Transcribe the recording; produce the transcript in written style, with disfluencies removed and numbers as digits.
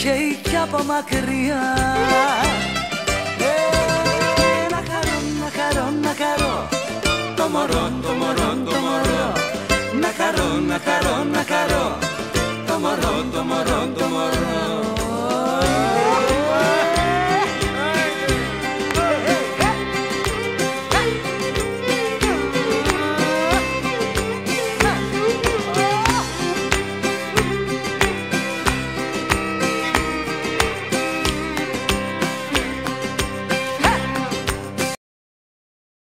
καίει κι από μακριά. Να χαρώ, να χαρώ, να χαρώ το μωρό, το μωρό, το μωρό. Να χαρώ, να χαρώ, να χαρώ το μωρό, το μωρό, το μωρό.